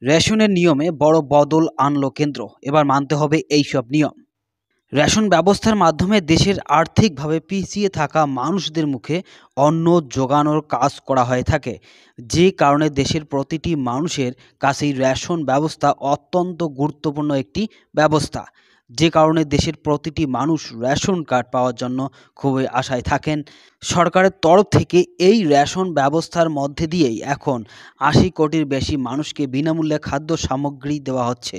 রেশনের নিয়মে বড় বদল আনলো কেন্দ্র। এবার মানতে হবে এইসব নিয়ম। রেশন ব্যবস্থার মাধ্যমে দেশের আর্থিকভাবে পিছিয়ে থাকা মানুষদের মুখে অন্ন জোগানোর কাজ করা হয়ে থাকে, যে কারণে দেশের প্রতিটি মানুষের কাছেই রেশন ব্যবস্থা অত্যন্ত গুরুত্বপূর্ণ একটি ব্যবস্থা। যে কারণে দেশের প্রতিটি মানুষ রেশন কার্ড পাওয়ার জন্য খুবই আশায় থাকেন। সরকারের তরফ থেকে এই রেশন ব্যবস্থার মধ্যে দিয়েই এখন ৮০ কোটির বেশি মানুষকে বিনামূল্যে খাদ্য সামগ্রী দেওয়া হচ্ছে।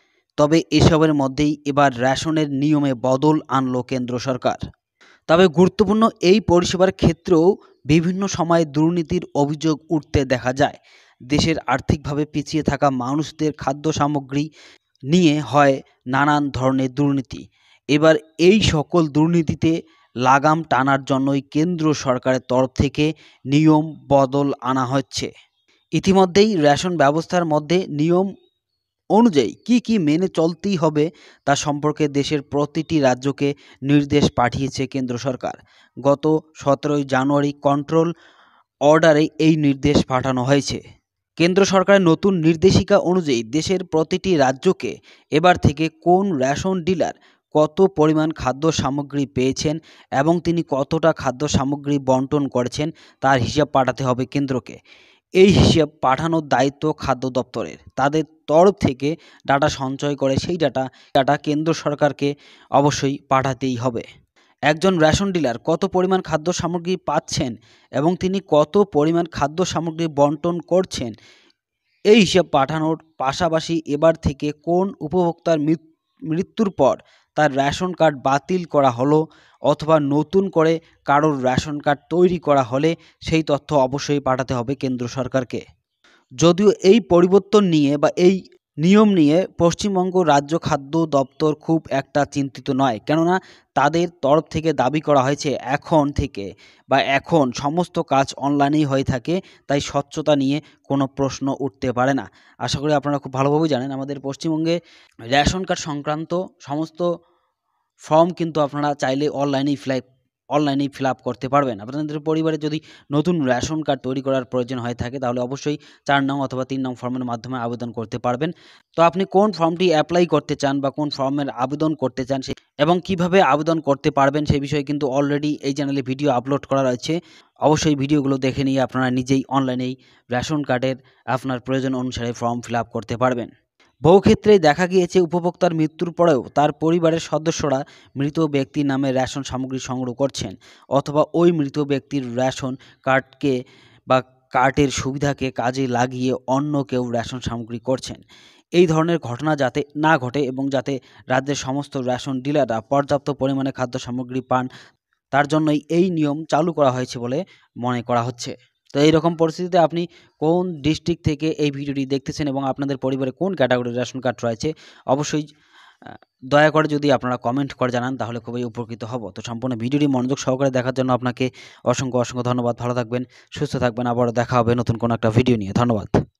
তবে এসবের মধ্যেই এবার রেশনের নিয়মে বদল আনলো কেন্দ্র সরকার। তবে গুরুত্বপূর্ণ এই পরিষেবার ক্ষেত্রেও বিভিন্ন সময়ে দুর্নীতির অভিযোগ উঠতে দেখা যায়। দেশের আর্থিকভাবে পিছিয়ে থাকা মানুষদের খাদ্য সামগ্রী নিয়ে হয় নানান ধরনের দুর্নীতি। এবার এই সকল দুর্নীতিতে লাগাম টানার জন্যই কেন্দ্র সরকারের তরফ থেকে নিয়ম বদল আনা হচ্ছে। ইতিমধ্যেই রেশন ব্যবস্থার মধ্যে নিয়ম অনুযায়ী কি মেনে চলতেই হবে তা সম্পর্কে দেশের প্রতিটি রাজ্যকে নির্দেশ পাঠিয়েছে কেন্দ্র সরকার। গত ১৭ই জানুয়ারি কন্ট্রোল অর্ডারে এই নির্দেশ পাঠানো হয়েছে। কেন্দ্র সরকারের নতুন নির্দেশিকা অনুযায়ী দেশের প্রতিটি রাজ্যকে এবার থেকে কোন রেশন ডিলার কত পরিমাণ খাদ্য সামগ্রী পেয়েছেন এবং তিনি কতটা খাদ্য সামগ্রী বন্টন করেছেন তার হিসাব পাঠাতে হবে কেন্দ্রকে। এই হিসাব পাঠানোর দায়িত্ব খাদ্য দপ্তরের। তাদের তরফ থেকে ডাটা সঞ্চয় করে সেই ডাটা কেন্দ্র সরকারকে অবশ্যই পাঠাতেই হবে। একজন রেশন ডিলার কত পরিমাণ খাদ্য সামগ্রী পাচ্ছেন এবং তিনি কত পরিমাণ খাদ্য সামগ্রী বন্টন করছেন, এই হিসাব পাঠানোর পাশাপাশি এবার থেকে কোন উপভোক্তার মৃত্যুর পর তার রেশন কার্ড বাতিল করা হলো অথবা নতুন করে কারোর রেশন কার্ড তৈরি করা হলে সেই তথ্য অবশ্যই পাঠাতে হবে কেন্দ্র সরকারকে। যদিও এই পরিবর্তন নিয়ে বা এই নিয়ম নিয়ে পশ্চিমবঙ্গ রাজ্য খাদ্য দপ্তর খুব একটা চিন্তিত নয়, কেননা তাদের তরফ থেকে দাবি করা হয়েছে এখন সমস্ত কাজ অনলাইনেই হয়ে থাকে, তাই স্বচ্ছতা নিয়ে কোনো প্রশ্ন উঠতে পারে না। আশা করি আপনারা খুব ভালোভাবেই জানেন আমাদের পশ্চিমবঙ্গে রেশন কার্ড সংক্রান্ত সমস্ত ফর্ম কিন্তু আপনারা চাইলে অনলাইনেই ফিল আপ করতে পারবেন। আপনাদের পরিবারে যদি নতুন রেশন কার্ড তৈরি করার প্রয়োজন হয়ে থাকে তাহলে অবশ্যই ৪ নং অথবা ৩ নং ফর্মের মাধ্যমে আবেদন করতে পারবেন। তো আপনি কোন ফর্মটি অ্যাপ্লাই করতে চান বা কোন ফর্মের আবেদন করতে চান এবং কিভাবে আবেদন করতে পারবেন সেই বিষয়ে কিন্তু অলরেডি এই চ্যানেলে ভিডিও আপলোড করা রয়েছে। অবশ্যই ভিডিওগুলো দেখে নিয়ে আপনারা নিজেই অনলাইনেই রেশন কার্ডের আপনার প্রয়োজন অনুসারে ফর্ম ফিল আপ করতে পারবেন। বহু ক্ষেত্রেই দেখা গিয়েছে উপভোক্তার মৃত্যুর পরেও তার পরিবারের সদস্যরা মৃত ব্যক্তির নামে রেশন সামগ্রী সংগ্রহ করছেন অথবা ওই মৃত ব্যক্তির রেশন কার্ডকে বা কার্ডের সুবিধাকে কাজে লাগিয়ে অন্য কেউ রেশন সামগ্রী করছেন। এই ধরনের ঘটনা যাতে না ঘটে এবং যাতে রাজ্যের সমস্ত রেশন ডিলাররা পর্যাপ্ত পরিমাণে খাদ্য সামগ্রী পান, তার জন্যই এই নিয়ম চালু করা হয়েছে বলে মনে করা হচ্ছে। তো এইরকম পরিস্থিতিতে আপনি কোন ডিস্ট্রিক্ট থেকে এই ভিডিওটি দেখতেছেন এবং আপনাদের পরিবারে কোন ক্যাটাগরির রেশন কার্ড রয়েছে অবশ্যই দয়া করে যদি আপনারা কমেন্ট করে জানান তাহলে খুবই উপকৃত হব। তো সম্পূর্ণ ভিডিওটি মনোযোগ সহকারে দেখার জন্য আপনাকে অসংখ্য ধন্যবাদ। ভালো থাকবেন, সুস্থ থাকবেন। আবারও দেখা হবে নতুন কোনো একটা ভিডিও নিয়ে। ধন্যবাদ।